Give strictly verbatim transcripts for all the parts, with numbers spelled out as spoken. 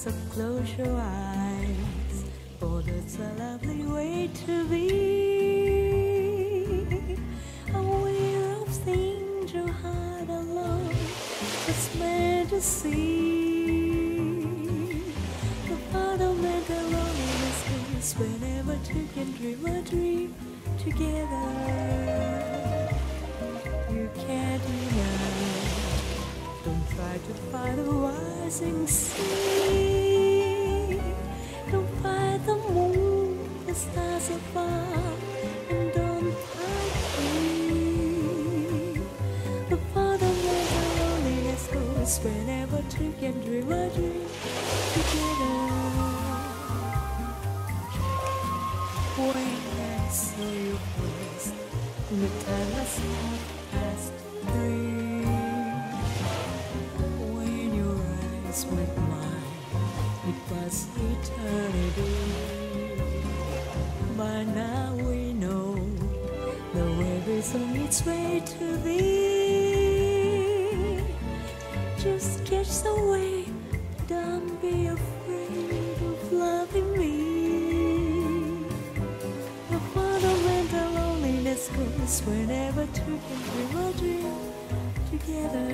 So close your eyes, for that's a lovely way to be. Aware of things your heart alone was meant to see. The fundamental loneliness is whenever two can dream a dream together. You can't deny. Don't try to fight the rising sea. Don't fight the moon, the stars above, and don't fight me. The fundamental loneliness goes whenever two can dream a dream together. When I saw your face, the time has passed three. With mine, it was eternity. By now we know the wave is on its way to thee. Just catch the wave, don't be afraid of loving me. The fundamental loneliness goes whenever two can dream a dream together.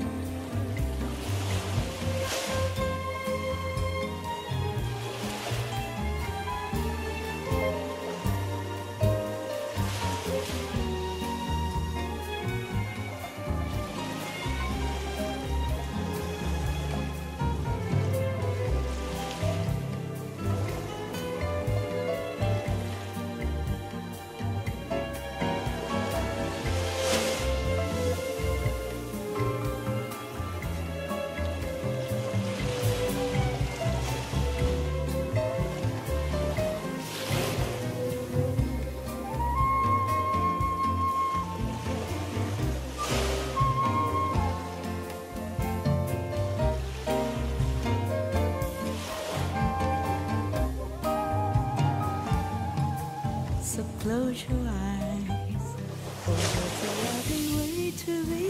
So close your eyes, for that's a lovely way to be.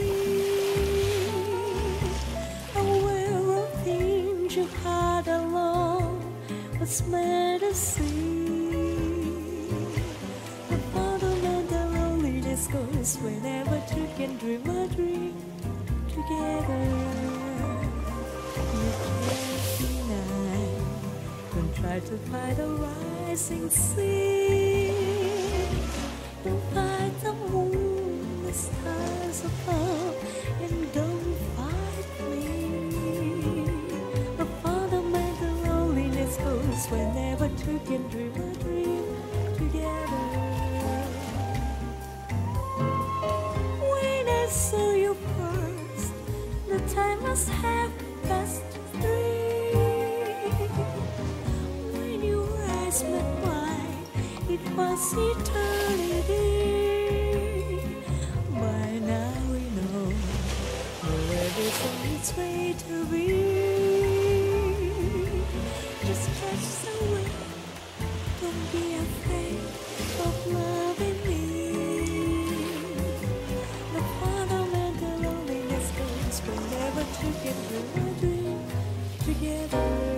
Aware of things your heart alone was meant to see. The fundamental loneliness goes whenever two can dream a dream together. You can't deny. Don't try to fight a rising sea. Don't fight the moon, the stars above, and don't fight me. The fundamental loneliness goes whenever two can dream a dream together. When I saw you first, the time must have passed three. When your eyes met mine, it was eternity. By now we know the wave is on its way to be. Just catch the wind, don't be afraid of loving me. The fundamental loneliness goes whenever two can dream a dream together.